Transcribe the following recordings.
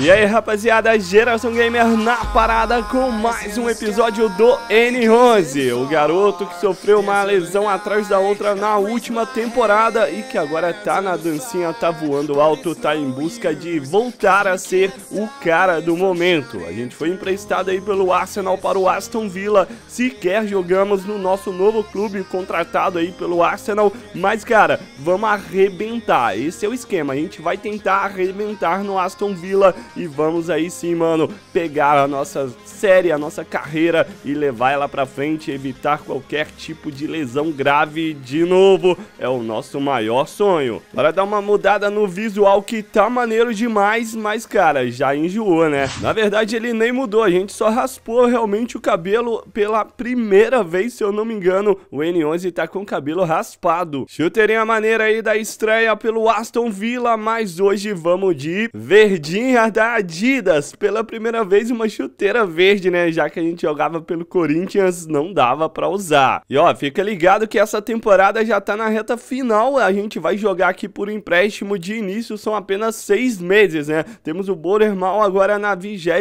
E aí, rapaziada, Geração Gamer na parada com mais um episódio do N11, o garoto que sofreu uma lesão atrás da outra na última temporada e que agora tá na dancinha, tá voando alto, tá em busca de voltar a ser o cara do momento. A gente foi emprestado aí pelo Arsenal para o Aston Villa, sequer jogamos no nosso novo clube contratado aí pelo Arsenal, mas cara, vamos arrebentar, esse é o esquema, a gente vai tentar arrebentar no Aston Villa e vamos aí sim, mano, pegar a nossa série, a nossa carreira e levar ela pra frente, evitar qualquer tipo de lesão grave de novo, é o nosso maior sonho. Para dar uma mudada no visual que tá maneiro demais, mas cara, já enjoou, né? Na verdade ele nem mudou, a gente só raspou realmente o cabelo pela primeira vez, se eu não me engano, o N11 tá com o cabelo raspado. Chuteirinha maneira aí da estreia pelo Aston Villa, mas hoje vamos de verdinha da Adidas, pela primeira vez uma chuteira verde, né, já que a gente jogava pelo Corinthians, não dava pra usar. E ó, fica ligado que essa temporada já tá na reta final, a gente vai jogar aqui por empréstimo, de início são apenas 6 meses, né, temos o Bournemouth agora na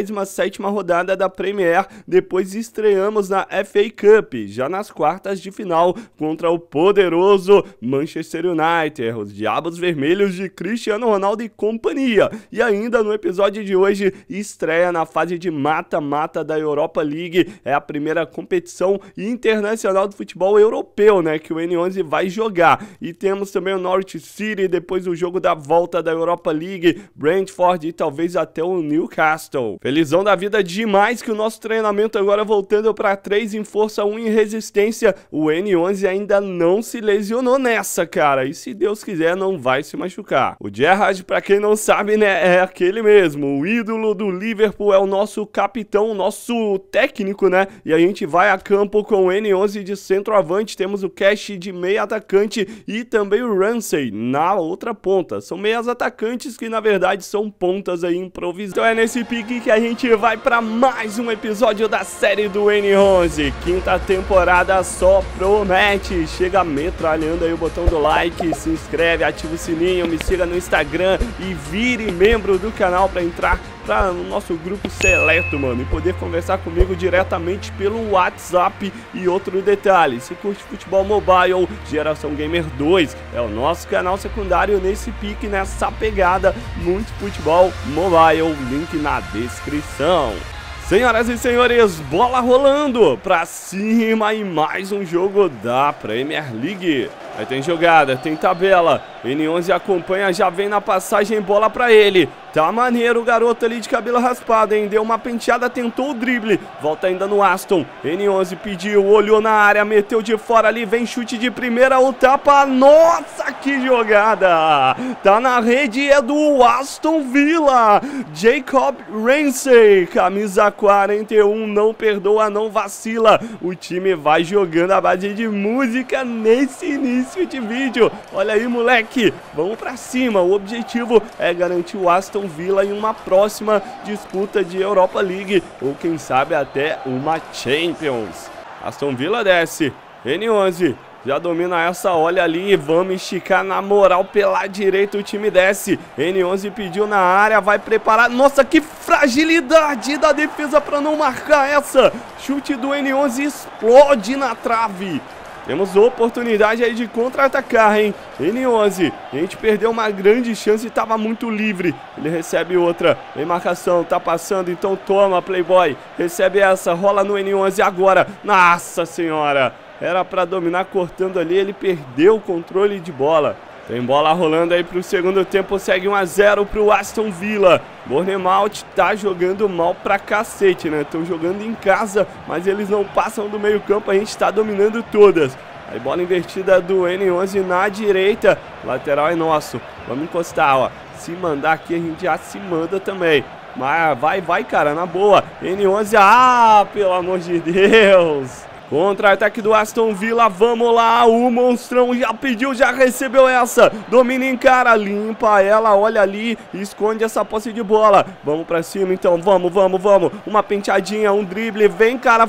27ª rodada da Premier, depois estreamos na FA Cup, já nas quartas de final, contra o poderoso Manchester United, os Diabos Vermelhos de Cristiano Ronaldo e companhia, e ainda no episódio de hoje, estreia na fase de mata-mata da Europa League, é a primeira competição internacional do futebol europeu, né, que o N11 vai jogar, e temos também o Norwich City, depois o jogo da volta da Europa League, Brentford e talvez até o Newcastle. Felizão da vida demais que o nosso treinamento agora voltando para 3 em força, 1 em resistência, o N11 ainda não se lesionou nessa, cara, e se Deus quiser não vai se machucar. O Gerrard, pra quem não sabe, né, é aquele mesmo, o ídolo do Liverpool, é o nosso capitão, o nosso técnico, né, e a gente vai a campo com o N11 de centroavante, temos o Cash de meia atacante e também o Ramsey na outra ponta, são meias atacantes que na verdade são pontas aí improvisadas. Então é nesse pique que a gente vai pra mais um episódio da série do N11, quinta temporada só promete, chega metralhando aí o botão do like, se inscreve, ativa o sininho, me siga no Instagram e vire membro do canal pra entrar no nosso grupo seleto, mano, e poder conversar comigo diretamente pelo WhatsApp. E outro detalhe, se curte futebol mobile, Geração Gamer 2 é o nosso canal secundário nesse pique, nessa pegada, muito futebol mobile, link na descrição. Senhoras e senhores, bola rolando pra cima e mais um jogo da Premier League. Aí tem jogada, tem tabela, N11 acompanha, já vem na passagem, bola pra ele. Tá maneiro o garoto ali de cabelo raspado, hein? Deu uma penteada, tentou o drible, volta ainda no Aston. N11 pediu, olhou na área, meteu de fora ali, vem chute de primeira, o tapa, nossa, que jogada! Tá na rede, é do Aston Villa, Jacob Ramsey, camisa 41, não perdoa, não vacila. O time vai jogando a base de música nesse início de vídeo. Olha aí, moleque, vamos pra cima, o objetivo é garantir o Aston Villa em uma próxima disputa de Europa League, ou quem sabe até uma Champions. Aston Villa desce, N11 já domina essa, olha ali, vamos esticar na moral pela direita, o time desce, N11 pediu na área, vai preparar, nossa, que fragilidade da defesa para não marcar essa, chute do N11 explode na trave. Temos oportunidade aí de contra-atacar, hein? N11, a gente perdeu uma grande chance e estava muito livre. Ele recebe outra, vem marcação, tá passando, então toma, playboy. Recebe essa, rola no N11 agora. Nossa senhora, era para dominar cortando ali, ele perdeu o controle de bola. Tem bola rolando aí pro segundo tempo, segue 1 a 0 pro Aston Villa. Bournemouth tá jogando mal pra cacete, né? Estão jogando em casa, mas eles não passam do meio campo, a gente tá dominando todas. Aí bola invertida do N11 na direita, lateral é nosso. Vamos encostar, ó. Se mandar aqui a gente já se manda também. Mas vai, cara, na boa. N11, ah, pelo amor de Deus. Contra-ataque do Aston Villa, vamos lá, o monstrão já pediu, já recebeu essa, domina em cara, limpa ela, olha ali, esconde essa posse de bola, vamos pra cima então, vamos, uma penteadinha, um drible, vem cara,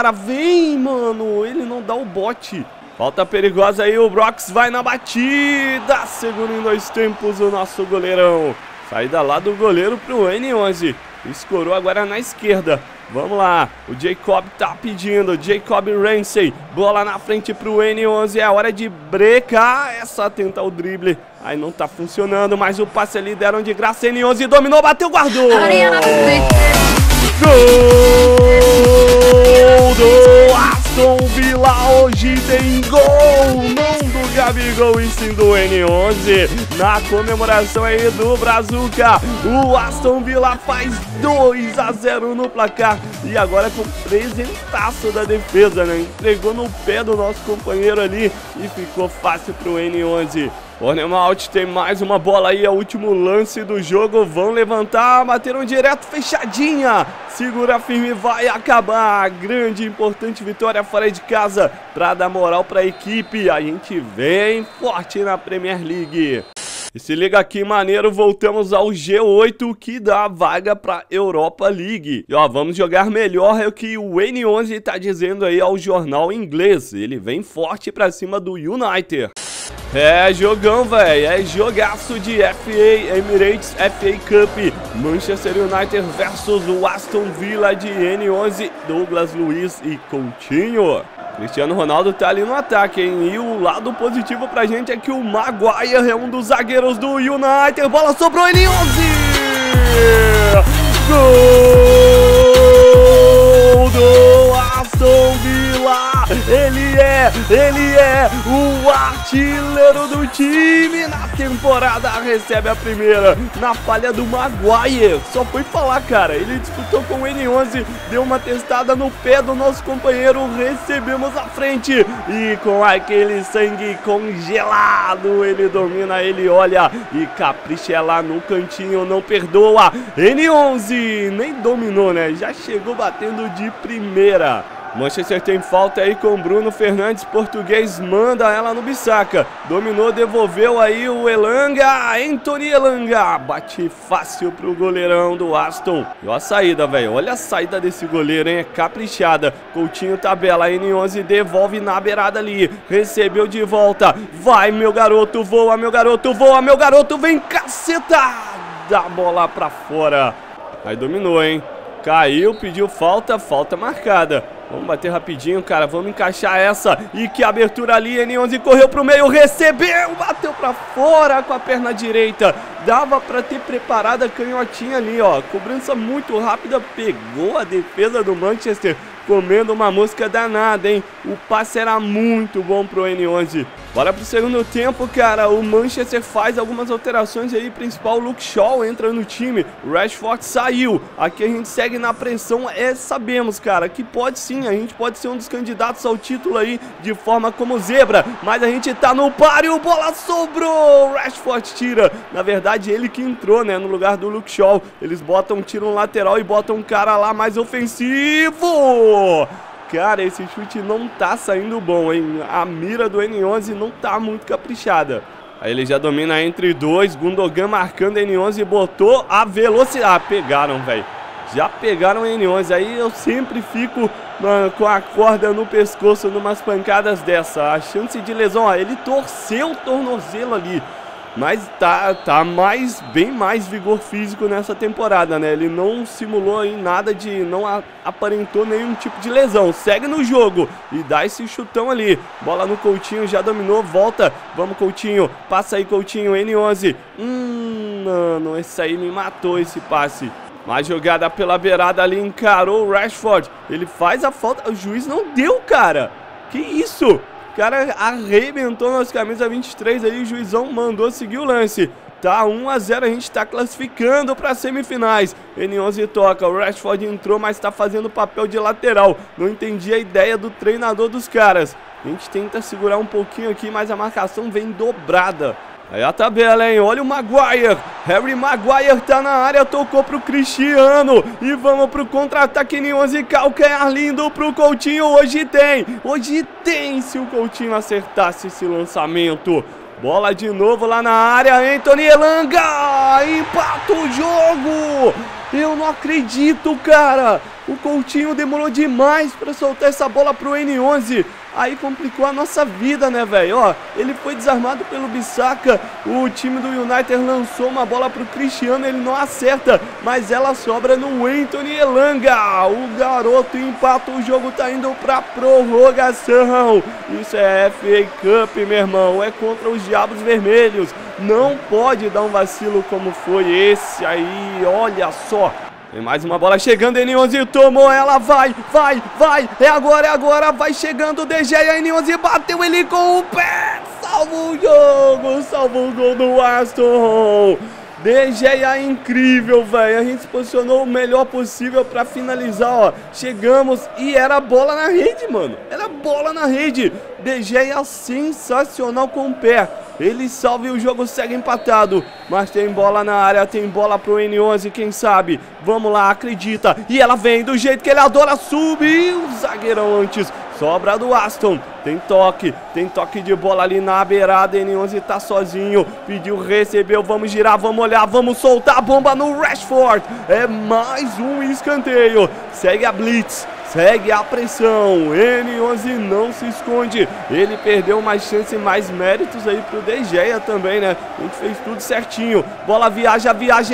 vem mano, ele não dá o bote. Falta perigosa aí, o Brox vai na batida, segundo em 2 tempos o nosso goleirão. Saída lá do goleiro pro N11. Escorou agora na esquerda. Vamos lá. O Jacob tá pedindo. Jacob Ramsey. Bola na frente pro N11. É hora de brecar. É só tentar o drible. Aí não tá funcionando. Mas o passe ali deram de graça. N11 dominou, bateu, guardou. Gol do Aston Villa. Hoje tem gol. Não do Gabigol e sim do N11. Na comemoração aí do Brazuca, o Aston Villa faz 2-0 no placar. E agora com presentaço da defesa, né? Entregou no pé do nosso companheiro ali e ficou fácil pro N11. Ornemalt tem mais uma bola aí, é o último lance do jogo. Vão levantar, bateram direto, fechadinha. Segura firme, vai acabar. Grande, importante vitória fora de casa para dar moral para a equipe. A gente vem forte na Premier League. E se liga aqui, maneiro, voltamos ao G8, que dá a vaga pra Europa League. E ó, vamos jogar melhor, é o que o N11 tá dizendo aí ao jornal inglês. Ele vem forte pra cima do United. É jogão, velho, é jogaço de FA Emirates FA Cup. Manchester United versus o Aston Villa de N11, Douglas Luiz e Coutinho. Cristiano Ronaldo tá ali no ataque, hein? E o lado positivo pra gente é que o Maguire é um dos zagueiros do United. Bola sobrou, N11! Gol do Aston Villa! Ele é o artilheiro do time na temporada. Recebe a primeira na falha do Maguire. Só foi falar, cara. Ele disputou com o N11, deu uma testada no pé do nosso companheiro. Recebemos a frente e com aquele sangue congelado, ele domina, ele olha e capricha lá no cantinho, não perdoa. N11 nem dominou, né? Já chegou batendo de primeira. Manchester tem falta aí com Bruno Fernandes, português, manda ela no Bissaka. Dominou, devolveu aí o Elanga, Anthony Elanga. Bate fácil pro goleirão do Aston. E olha a saída, velho, olha a saída desse goleiro, hein, é caprichada. Coutinho tabela, N11 devolve na beirada ali. Recebeu de volta, vai meu garoto, voa meu garoto, voa meu garoto, vem caceta. Dá a bola pra fora. Aí dominou, hein. Caiu, pediu falta, falta marcada. Vamos bater rapidinho, cara, vamos encaixar essa. E que abertura ali, N11 correu pro meio, recebeu, bateu pra fora com a perna direita. Dava pra ter preparado a canhotinha ali, ó. Cobrança muito rápida, pegou a defesa do Manchester, comendo uma mosca danada, hein. O passe era muito bom pro N11. Bora pro segundo tempo, cara. O Manchester faz algumas alterações aí. Principal, o Luke Shaw entra no time. O Rashford saiu. Aqui a gente segue na pressão. Sabemos, cara, que pode sim. A gente pode ser um dos candidatos ao título aí de forma como zebra. Mas a gente tá no páreo. Bola sobrou. O Rashford tira. Na verdade, ele que entrou, né, no lugar do Luke Shaw. Eles botam um tiro no lateral e botam um cara lá mais ofensivo. Cara, esse chute não tá saindo bom, hein? A mira do N11 não tá muito caprichada. Aí ele já domina entre dois. Gundogan marcando N11 e botou a velocidade. Ah, pegaram, velho. Já pegaram o N11. Aí eu sempre fico, mano, com a corda no pescoço numas pancadas dessa. A chance de lesão, ó, ele torceu o tornozelo ali. Mas tá bem mais vigor físico nessa temporada, né? Ele não simulou aí nada de... não aparentou nenhum tipo de lesão. Segue no jogo e dá esse chutão ali. Bola no Coutinho, já dominou, volta. Vamos, Coutinho. Passa aí, Coutinho, N11. Mano, esse aí me matou, esse passe. Mais jogada pela beirada ali, encarou o Rashford. Ele faz a falta. O juiz não deu, cara. Que isso? O cara arrebentou nossa camisa 23 aí, o juizão mandou seguir o lance. Tá 1-0, a gente tá classificando para semifinais. N11 toca, o Rashford entrou, mas tá fazendo papel de lateral. Não entendi a ideia do treinador dos caras. A gente tenta segurar um pouquinho aqui, mas a marcação vem dobrada. Aí a tabela, hein? Olha o Maguire. Harry Maguire tá na área, tocou pro Cristiano. E vamos pro contra-ataque, N11, calcanhar lindo pro Coutinho. Hoje tem, se o Coutinho acertasse esse lançamento. Bola de novo lá na área, Anthony Elanga. Empata o jogo. Eu não acredito, cara. O Coutinho demorou demais para soltar essa bola pro N11. aí complicou a nossa vida, né, velho? Ó, ele foi desarmado pelo Bissaka, o time do United lançou uma bola pro Cristiano, ele não acerta, mas ela sobra no Anthony Elanga. O garoto empata, o jogo tá indo pra prorrogação. Isso é FA Cup, meu irmão, é contra os Diabos Vermelhos. Não pode dar um vacilo como foi esse aí, olha só. Tem mais uma bola chegando, N11 tomou, ela vai, é agora, vai chegando o De Gea, N11 bateu ele com o pé, salva o jogo, salva o gol do Aston. De Gea é incrível, velho, a gente se posicionou o melhor possível pra finalizar, ó, chegamos e era bola na rede, mano, era bola na rede. De Gea sensacional com o pé. Ele salva e o jogo segue empatado. Mas tem bola na área, tem bola pro N11, quem sabe? Vamos lá, acredita. E ela vem do jeito que ele adora, subiu o zagueirão antes. Sobra do Aston. Tem toque de bola ali na beirada. N11 tá sozinho. Pediu, recebeu. Vamos girar, vamos olhar, vamos soltar a bomba no Rashford. É mais um escanteio. Segue a blitz. Segue a pressão, N11 não se esconde, ele perdeu mais chance e mais méritos aí pro De Gea também, né? A gente fez tudo certinho, bola viaja,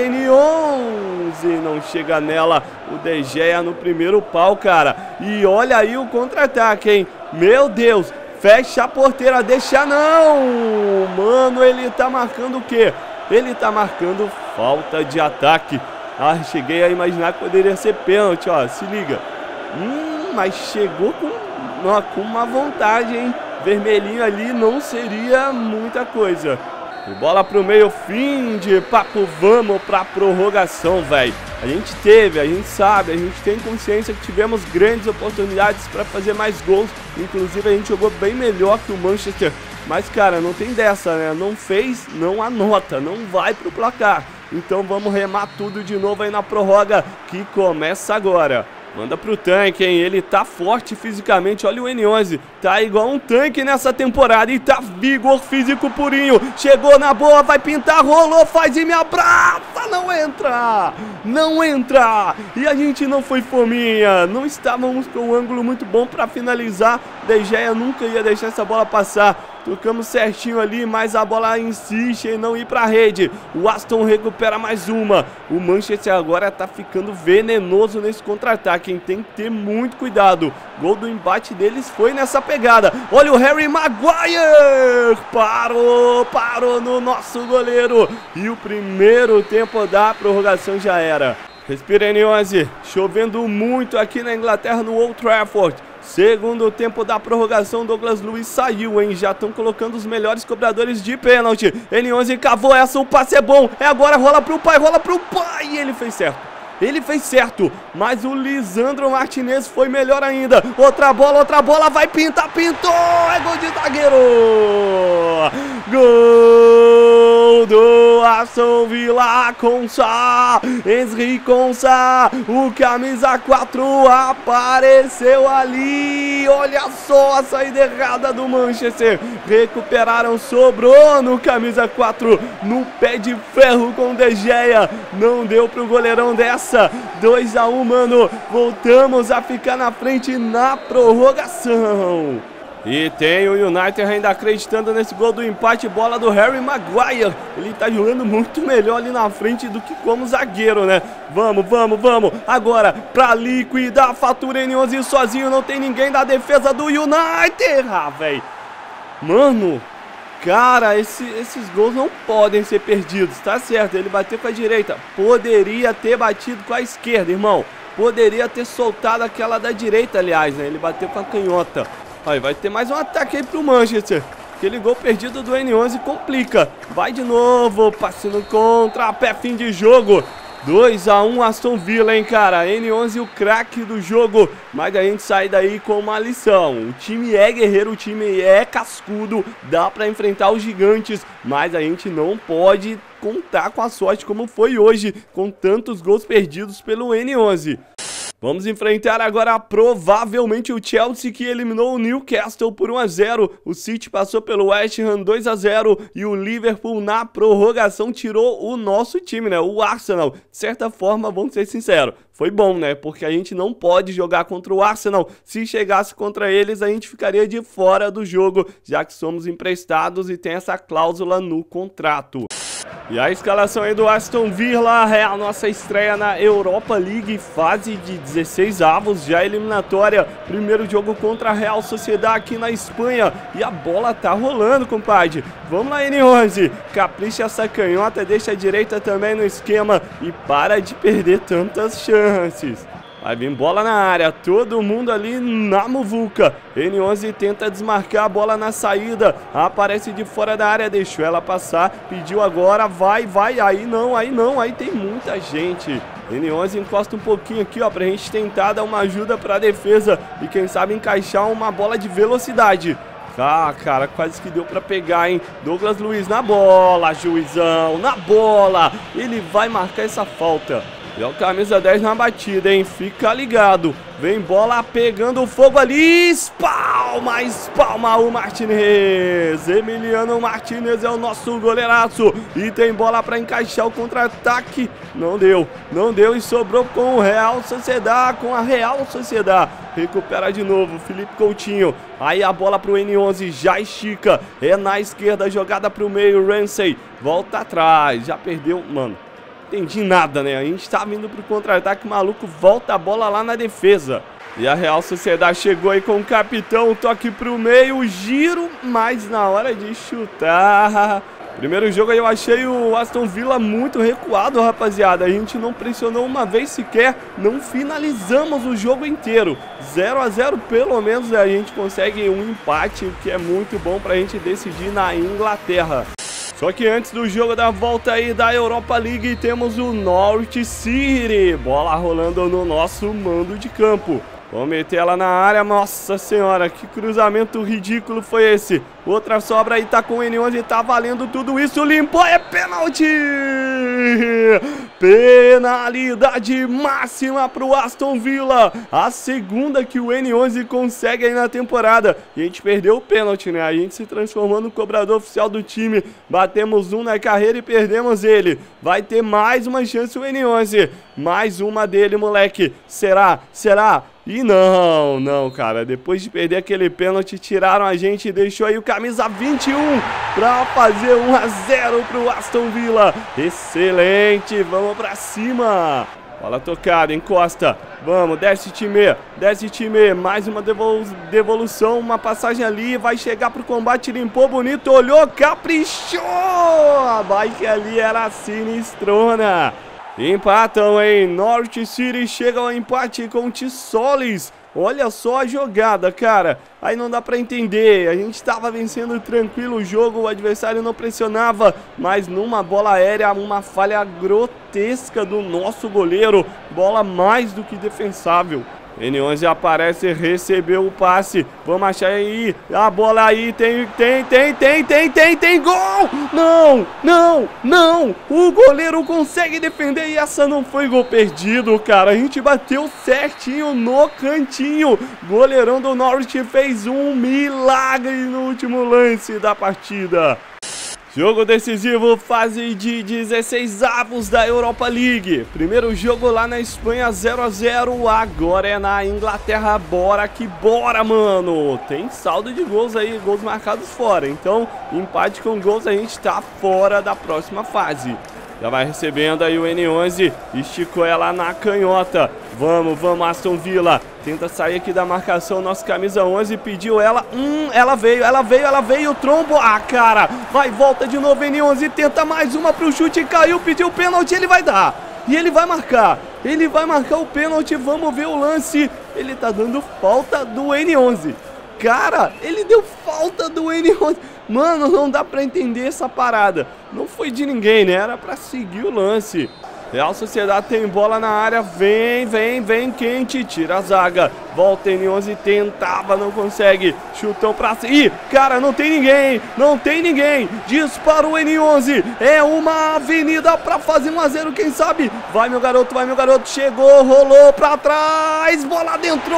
N11, não chega nela, o De Gea no primeiro pau, cara. E olha aí o contra-ataque, hein? Meu Deus, fecha a porteira, deixa não! Mano, ele tá marcando o quê? Ele tá marcando falta de ataque. Ah, cheguei a imaginar que poderia ser pênalti, ó, se liga. Mas chegou com uma vontade, hein? Vermelhinho ali não seria muita coisa. E bola pro meio, fim de papo, vamos pra prorrogação, velho. A gente sabe, a gente tem consciência que tivemos grandes oportunidades pra fazer mais gols. Inclusive a gente jogou bem melhor que o Manchester. Mas, cara, não tem dessa, né? Não fez, não anota, não vai pro placar. Então vamos remar tudo de novo aí na prorroga, que começa agora. Manda pro tanque, hein? Ele tá forte fisicamente. Olha o N11. Tá igual um tanque nessa temporada. E tá vigor físico purinho. Chegou na boa, vai pintar, rolou, faz e me abraça. Não entra! Não entra! E a gente não foi fominha. Não estávamos com um ângulo muito bom pra finalizar. De Gea nunca ia deixar essa bola passar. Tocamos certinho ali, mas a bola insiste em não ir pra rede. O Aston recupera mais uma. O Manchester agora tá ficando venenoso nesse contra-ataque, hein? Tem que ter muito cuidado. Gol do embate deles foi nessa pegada. Olha o Harry Maguire! Parou no nosso goleiro. E o primeiro tempo da prorrogação já era. Respira, N11. Chovendo muito aqui na Inglaterra, no Old Trafford. Segundo tempo da prorrogação, Douglas Luiz saiu, hein? Já estão colocando os melhores cobradores de pênalti. N11 cavou essa, o passe é bom. É agora, rola pro pai. E ele fez certo. Mas o Lisandro Martinez foi melhor ainda. Outra bola, vai pintar, pintou. É gol de zagueiro. Gol do Aston Villa, Konsa, Henry Konsa, o camisa 4 apareceu ali. Olha só a saída errada do Manchester. Recuperaram, sobrou no camisa 4, no pé de ferro com o De Gea. Não deu pro goleirão dessa. 2 a 1, mano. Voltamos a ficar na frente na prorrogação. E tem o United ainda acreditando nesse gol do empate, bola do Harry Maguire. Ele tá jogando muito melhor ali na frente do que como zagueiro, né? Vamos. Agora, pra liquidar a fatura, N11 sozinho, não tem ninguém da defesa do United. Ah, velho. Mano, cara, esses gols não podem ser perdidos, tá certo? Ele bateu com a direita. Poderia ter batido com a esquerda, irmão. Poderia ter soltado aquela da direita, aliás, né? Ele bateu com a canhota. Aí vai ter mais um ataque aí pro Manchester. Aquele gol perdido do N11 complica. Vai de novo, passe no contra-pé, fim de jogo. 2 a 1 Aston Villa, hein, cara. N11 o craque do jogo. Mas a gente sai daí com uma lição. O time é guerreiro, o time é cascudo. Dá pra enfrentar os gigantes. Mas a gente não pode contar com a sorte como foi hoje, com tantos gols perdidos pelo N11. Vamos enfrentar agora provavelmente o Chelsea, que eliminou o Newcastle por 1-0. O City passou pelo West Ham 2-0 e o Liverpool na prorrogação tirou o nosso time, né? O Arsenal. De certa forma, vamos ser sinceros, foi bom, né? Porque a gente não pode jogar contra o Arsenal. Se chegasse contra eles, a gente ficaria de fora do jogo, já que somos emprestados e tem essa cláusula no contrato. E a escalação aí do Aston Villa é a nossa estreia na Europa League, fase de 16avos, já eliminatória. Primeiro jogo contra a Real Sociedad aqui na Espanha. E a bola tá rolando, compadre. Vamos lá, N11. Capricha essa canhota, deixa a direita também no esquema e para de perder tantas chances. Vai vir bola na área, todo mundo ali na muvuca. N11 tenta desmarcar a bola na saída. Aparece de fora da área, deixou ela passar. Pediu agora, vai. Aí não, aí tem muita gente. N11 encosta um pouquinho aqui, ó, pra gente tentar dar uma ajuda pra defesa. E quem sabe encaixar uma bola de velocidade. Ah, cara, quase que deu pra pegar, hein? Douglas Luiz na bola, juizão, na bola. Ele vai marcar essa falta. E é o camisa 10 na batida, hein? Fica ligado. Vem bola pegando fogo ali. Espalma o Martinez. Emiliano Martinez é o nosso goleiraço. E tem bola para encaixar o contra-ataque. Não deu e sobrou com o Real Sociedad, com a Real Sociedad. Recupera de novo, Felipe Coutinho. Aí a bola pro N11, já estica. É na esquerda, jogada pro meio, Ramsey. Volta atrás, já perdeu, mano. Entendi nada, né? A gente tá vindo pro contra-ataque, maluco, volta a bola lá na defesa. E a Real Sociedad chegou aí com o capitão, toque pro meio, giro, mas na hora de chutar. Primeiro jogo aí eu achei o Aston Villa muito recuado, rapaziada. A gente não pressionou uma vez sequer, não finalizamos o jogo inteiro. 0-0 pelo menos a gente consegue um empate, o que é muito bom pra gente decidir na Inglaterra. Só que antes do jogo da volta aí da Europa League, temos o Norwich City. Bola rolando no nosso mando de campo. Vamos meter ela na área, nossa senhora, que cruzamento ridículo foi esse. Outra sobra aí, tá com o N11, tá valendo tudo isso, limpou, é pênalti! Penalidade máxima pro Aston Villa. A segunda que o N11 consegue aí na temporada. E a gente perdeu o pênalti, né? A gente se transformou no cobrador oficial do time. Batemos um na carreira e perdemos ele. Vai ter mais uma chance o N11. Mais uma dele, moleque. Será? E não, cara, depois de perder aquele pênalti, tiraram a gente e deixou aí o camisa 21 pra fazer 1-0 pro Aston Villa. Excelente, vamos pra cima. Bola tocada, encosta, vamos, desce time, mais uma devolução, uma passagem ali, vai chegar pro combate, limpou bonito, olhou, caprichou. A bike ali era sinistrona. Empatam, hein? Norwich City chega ao empate com o Tissolis. Olha só a jogada, cara. Aí não dá pra entender. A gente tava vencendo tranquilo o jogo, o adversário não pressionava. Mas numa bola aérea, uma falha grotesca do nosso goleiro. Bola mais do que defensável. N11 aparece, recebeu o passe. Vamos achar aí. A bola aí, tem gol! Não! O goleiro consegue defender e essa não foi gol perdido, cara. A gente bateu certinho no cantinho. Goleirão do Norwich fez um milagre no último lance da partida. Jogo decisivo, fase de 16avos da Europa League. Primeiro jogo lá na Espanha, 0-0. Agora é na Inglaterra. Bora que bora, mano. Tem saldo de gols aí, gols marcados fora. Então, empate com gols, a gente tá fora da próxima fase. Já vai recebendo aí o N11. Esticou ela na canhota. Vamos, Aston Villa. Tenta sair aqui da marcação. Nosso camisa 11 pediu ela. Ela veio. O trombo. Ah, cara. Vai, volta de novo. N11 tenta mais uma pro chute. Caiu, pediu o pênalti. Ele vai dar. E ele vai marcar. Ele vai marcar o pênalti. Vamos ver o lance. Ele tá dando falta do N11. Cara, ele deu falta do N11. Mano, não dá pra entender essa parada. Não foi de ninguém, né? Era pra seguir o lance. Real Sociedade tem bola na área, vem quente, tira a zaga. Volta N11, tentava, não consegue. Chutão pra cima. Ih, cara, não tem ninguém. Dispara o N11. É uma avenida pra fazer 1 a 0, quem sabe? Vai, meu garoto. Chegou, rolou pra trás. Bola dentro.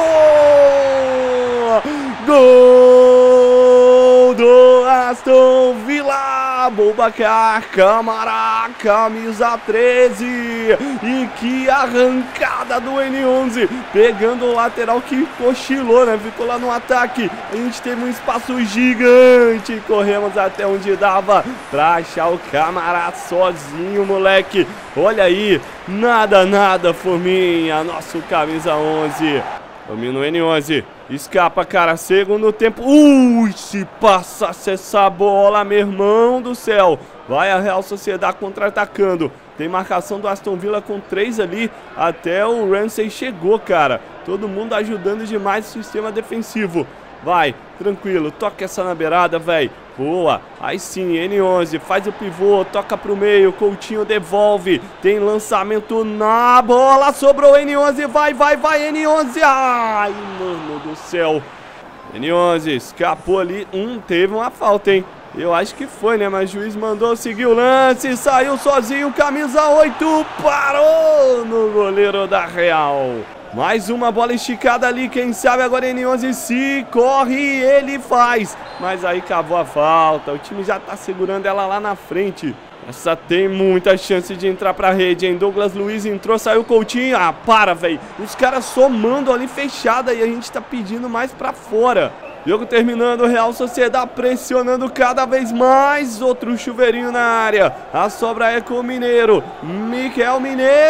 Gol do Aston Villa. Boubacar Kamara, camisa 13. E que arrancada do N11. Pegando o lateral que cochilou, né? Ficou lá no ataque. A gente teve um espaço gigante. Corremos até onde dava pra achar o Kamara sozinho, moleque. Olha aí. Nada, Forminha. Nosso camisa 11. Domina o N11. Escapa, cara. Segundo tempo. Se passasse essa bola, meu irmão do céu. Vai a Real Sociedade contra-atacando. Tem marcação do Aston Villa com 3 ali. Até o Ramsey chegou, cara. Todo mundo ajudando demais o sistema defensivo. Vai, tranquilo. Toca essa na beirada, velho. Boa. Aí sim, N11 faz o pivô, toca pro meio. Coutinho devolve. Tem lançamento na bola. Sobrou N11. Vai, N11. Ai, mano do céu. N11 escapou ali. Teve uma falta, hein? Eu acho que foi, né? Mas o juiz mandou seguir o lance. Saiu sozinho, camisa 8. Parou no goleiro da Real. Mais uma bola esticada ali. Quem sabe agora N11 se corre, ele faz. Mas aí cavou a falta. O time já tá segurando ela lá na frente. Essa tem muita chance de entrar pra rede, hein? Douglas Luiz entrou, saiu Coutinho. Ah, para, velho. Os caras somando ali fechada e a gente tá pedindo mais pra fora. Jogo terminando, Real Sociedade pressionando cada vez mais. Outro chuveirinho na área. A sobra é com o Mineiro. Michael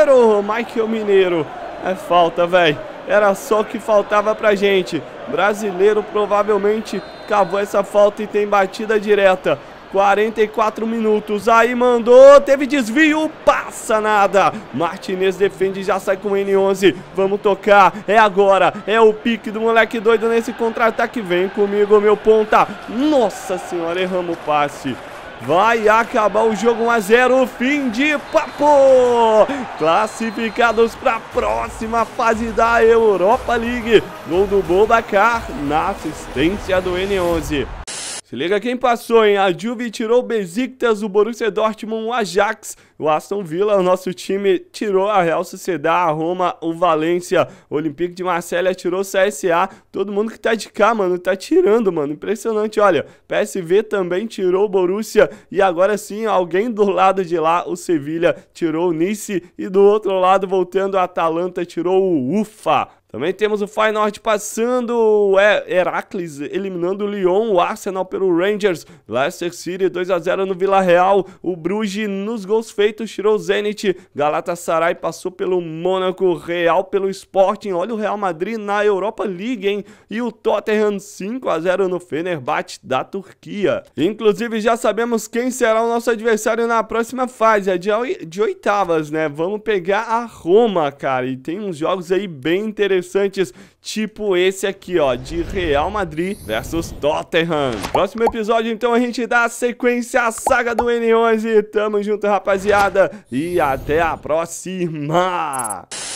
Mineiro. É falta, velho. Era só o que faltava pra gente. Brasileiro provavelmente cavou essa falta e tem batida direta. 44 minutos, aí mandou, teve desvio, passa nada. Martinez defende, já sai com o N11. Vamos tocar, é agora. É o pique do moleque doido nesse contra-ataque. Vem comigo, meu ponta. Nossa senhora, erramos o passe. Vai acabar o jogo 1 a 0, fim de papo. Classificados para a próxima fase da Europa League. Gol do Boubacar na assistência do N11. Se liga quem passou, hein? A Juve tirou o Besiktas, o Borussia Dortmund, o Ajax, o Aston Villa, o nosso time tirou a Real Sociedade, a Roma, o Valência, o Olympique de Marselha tirou o CSA. Todo mundo que tá de cá, mano, tá tirando, mano. Impressionante, olha. PSV também tirou o Borussia e agora sim, alguém do lado de lá, o Sevilha, tirou o Nice e do outro lado, voltando, a Atalanta tirou o Ufa. Também temos o Feyenoord passando, o Heracles eliminando o Lyon, o Arsenal pelo Rangers, Leicester City 2 a 0 no Vila Real, o Bruges nos gols feitos tirou o Zenit, Galatasaray passou pelo Mônaco, Real pelo Sporting, olha o Real Madrid na Europa League, hein? E o Tottenham 5 a 0 no Fenerbahçe da Turquia. Inclusive já sabemos quem será o nosso adversário na próxima fase, é de oitavas, né? Vamos pegar a Roma, cara, e tem uns jogos aí bem interessantes, tipo esse aqui, ó, de Real Madrid versus Tottenham. Próximo episódio, então, a gente dá sequência à saga do N11. Tamo junto, rapaziada, e até a próxima!